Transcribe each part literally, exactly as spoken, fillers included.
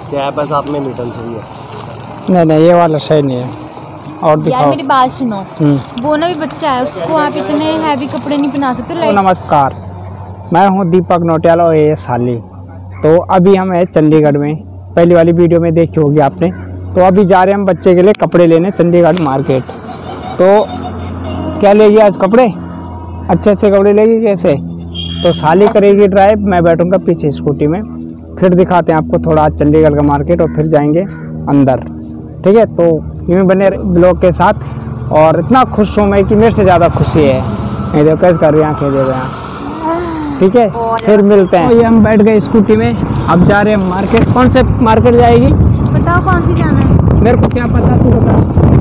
क्या है पैसा आप में मीटर सही है? नहीं नहीं ये वाला सही नहीं है। और दिखाओ। यार मेरी बात सुनो, वो ना भी बच्चा है, उसको आप इतने हैवी कपड़े नहीं पहना सकते। नमस्कार, मैं हूं दीपक नोटियाल और ये साली। तो अभी हम है चंडीगढ़ में, पहली वाली वीडियो में देखी होगी आपने। तो अभी जा रहे हैं हम बच्चे के लिए कपड़े लेने चंडीगढ़ मार्केट। तो क्या लेगी आज? कपड़े अच्छे अच्छे कपड़े लेगी कैसे? तो साली करेगी ड्राइव, मैं बैठूंगा पीछे स्कूटी में। फिर दिखाते हैं आपको थोड़ा चंडीगढ़ का मार्केट और फिर जाएंगे अंदर, ठीक है? तो यूँ बने ब्लॉग के साथ। और इतना खुश हूँ मैं कि मेरे से ज़्यादा खुशी है। मैं देखो कैसे कर रही आँखें दे रहे हैं, ठीक है? फिर मिलते हैं। तो ये हम बैठ गए स्कूटी में, अब जा रहे हैं मार्केट। कौन से मार्केट जाएगी? बताओ कौन सी जाना है? मेरे को क्या पता, तू बता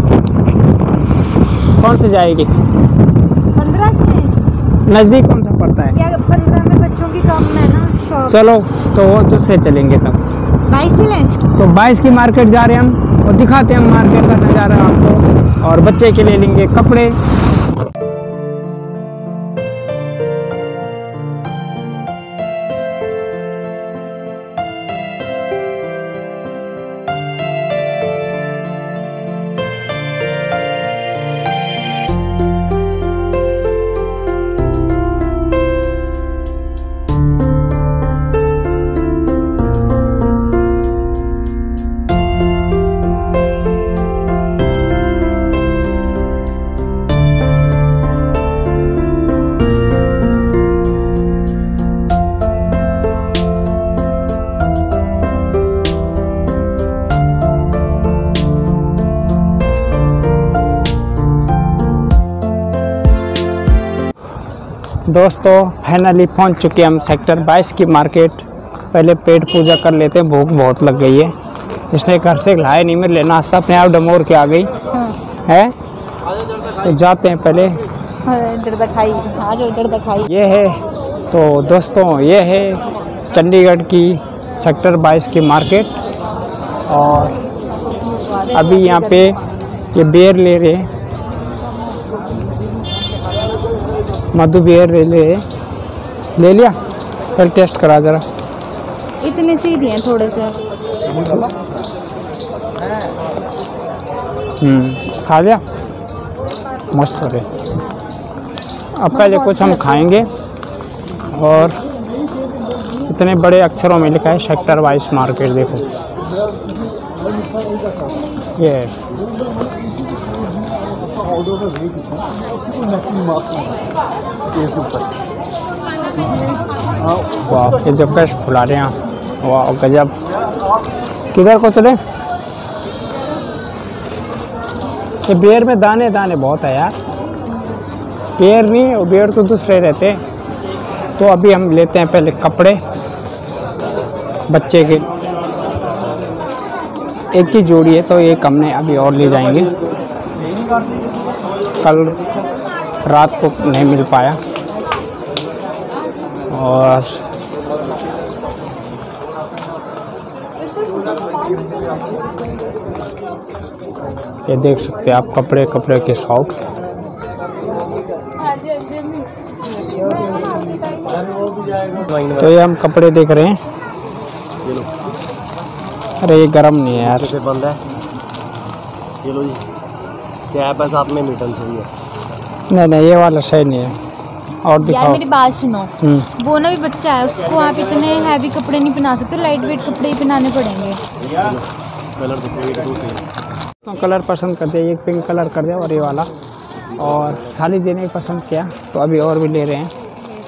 कौन से जाएगी? पंद्रह से नज़दीक कौन सा पड़ता है? या पंद्रह में बच्चों की कम है ना शॉप। चलो तो वो तुझसे चलेंगे तब। बाईस से लें? तो बाईस की मार्केट जा रहे हैं हम और दिखाते हैं हम मार्केट का नज़ारा आपको। और बच्चे के लिए लेंगे कपड़े। दोस्तों फाइनली पहुंच चुके हैं हम सेक्टर बाईस की मार्केट। पहले पेट पूजा कर लेते हैं, भूख बहुत लग गई है। इसने घर से लाया नहीं, मेरे लिए नाश्ता अपने आप डमोर के आ गई है। तो जाते हैं पहले। इधर दिखाई, आज उधर दिखाई। ये है तो दोस्तों, ये है चंडीगढ़ की सेक्टर बाईस की मार्केट। और अभी यहाँ पे ये बेर ले रहे हैं, मधु बेर ले ले ले लिया। फिर टेस्ट करा जरा। इतने सीधे हैं थोड़े से। हम्म खा लिया, मस्त हो रहे। अब पहले कुछ हम खाएंगे। और इतने बड़े अक्षरों में लिखा है सेक्टर बाईस मार्केट। देखो ये वाह, ये जब कैश फुला रहे हैं। वाह गजब। किधर को चले? ये बेर में दाने दाने बहुत है यार। बेर नहीं, वो बेर तो दूसरे रहते। तो अभी हम लेते हैं पहले कपड़े बच्चे के। एक ही जोड़ी है तो एक हमने अभी और ले जाएंगे। कल रात को नहीं मिल पाया। और ये देख सकते हैं आप कपड़े कपड़े के शॉप। तो ये हम कपड़े देख रहे हैं। अरे ये गर्म नहीं है यार, से बंद है। ये लो जी, क्या है पैसा आप में मीटर सही है? नहीं नहीं ये वाला सही नहीं है। और दिखाओ। यार मेरी बात सुनो, वो ना भी बच्चा है, उसको आप इतने हैवी कपड़े नहीं पहना सकते। लाइट वेट कपड़े ही पहनाने पड़ेंगे। कलर दिखाओ। तो कलर पसंद कर दिया, एक पिंक कलर कर दिया और ये वाला। और थाली देने पसंद किया तो अभी और भी ले रहे हैं।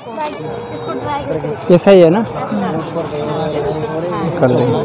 ये सही है ना? कर देंगे।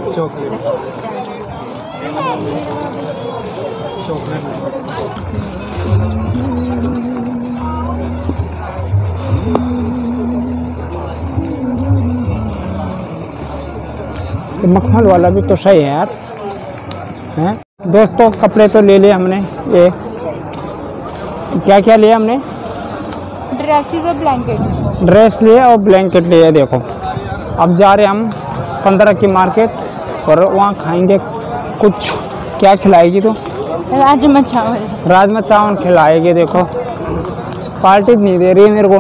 मखमल वाला भी तो सही है यार, हैं? दोस्तों कपड़े तो ले लिए हमने। ये क्या क्या लिया हमने? ड्रेसेस और ब्लैंकेट। ड्रेस लिए और ब्लैंकेट लिए। देखो अब जा रहे हम पंद्रह की मार्केट और वहाँ खाएंगे कुछ। क्या खिलाएगी तू? राजमा चावल। राजमा चावल खिलाएगी। देखो पार्टी नहीं दे रही है मेरे को,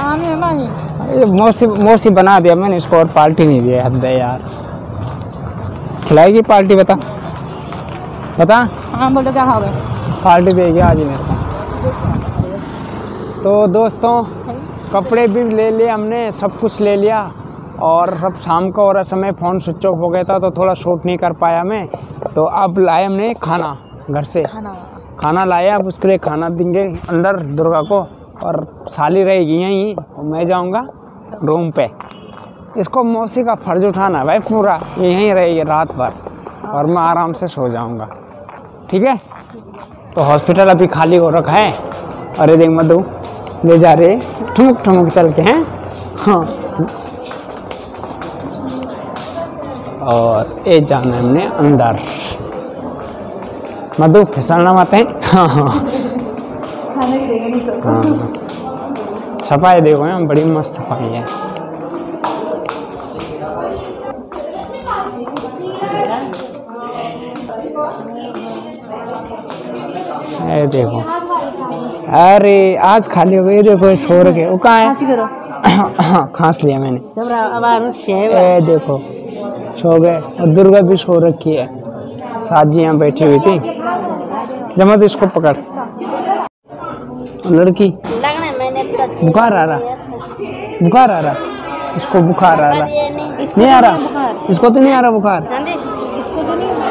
है? मौसी मौसी बना दिया मैंने इसको और पार्टी नहीं दिया। हद है यार। खिलाएगी पार्टी? बता बता। हाँ बोलो क्या खाओगे? पार्टी देगी आज ही मेरे को। तो दोस्तों कपड़े भी ले लिए हमने, सब कुछ ले लिया, और अब शाम का हो रहा समय, फ़ोन स्विच ऑफ हो गया था तो थोड़ा शूट नहीं कर पाया मैं। तो अब लाए हमने खाना घर से, खाना खाना लाया। अब उसके लिए खाना देंगे अंदर दुर्गा को, और साली रहेगी यहीं और मैं जाऊंगा रूम पे। इसको मौसी का फर्ज उठाना भाई पूरा, ये यहीं रहेगी रात भर और मैं आराम से सो जाऊंगा, ठीक है। तो हॉस्पिटल अभी खाली हो रखा है, अरे देख मधु ले जा रहे ठुमक ठुमक चल के हैं। हाँ, और ये जाना है हमने अंदर। मधु फिसलना मत है। हाँ हाँ हाँ, सफाई देखो यहाँ बड़ी मस्त सफाई है। ये देखो, अरे आज खाली हो गई। देखो सो रखे वो कहाँ है? करो। हाँ खांस लिया मैंने। ए देखो सो गए, और दुर्गा भी सो रखी है, साजी यहाँ बैठी हुई थी। जमा तो इसको पकड़, लड़की बुखार आ रहा, बुखार आ रहा, इसको बुखार आ रहा नहीं आ रहा, इसको तो नहीं आ रहा बुखार। इसको तो नहीं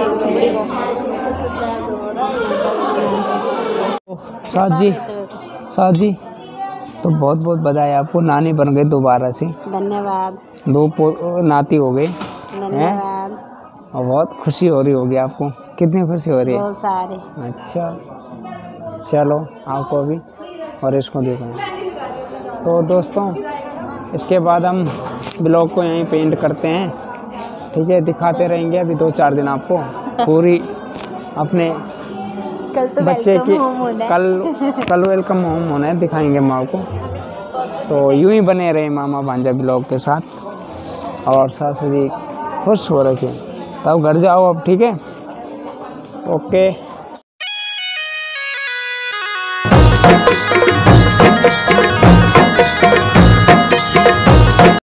साजी साजी तो बहुत बहुत बधाई आपको, नानी बन गए दोबारा से। धन्यवाद। दो नाती हो गए हैं, और बहुत खुशी हो रही होगी आपको। कितनी खुशी हो रही है? बहुत सारे। अच्छा चलो आपको भी, और इसको देखो। तो दोस्तों इसके बाद हम ब्लॉग को यहीं पेंट करते हैं, ठीक है। दिखाते रहेंगे अभी दो चार दिन आपको पूरी अपने कल तो बच्चे की, होना कल कल वेलकम होम होना है, दिखाएंगे माँ को। तो यूं ही बने रहे मामा भांजा ब्लॉग के साथ, और सासू जी खुश हो रखे। तब घर जाओ अब, ठीक है, ओके।